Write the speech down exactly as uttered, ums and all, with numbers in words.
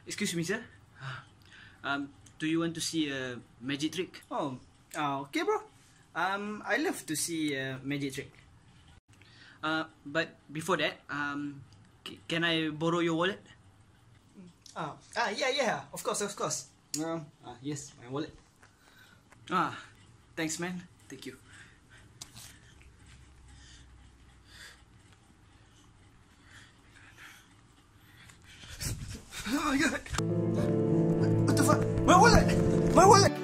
Excuse me, sir. Um, do you want to see a magic trick? Oh, uh, okay, bro. Um, I love to see a magic trick. Uh, but before that, um, can I borrow your wallet? Ah, ah, yeah, yeah. Of course, of course. Um, ah, yes, my wallet. Ah, thanks, man. Thank you. Oh my god! What the fuck? My wallet! My wallet!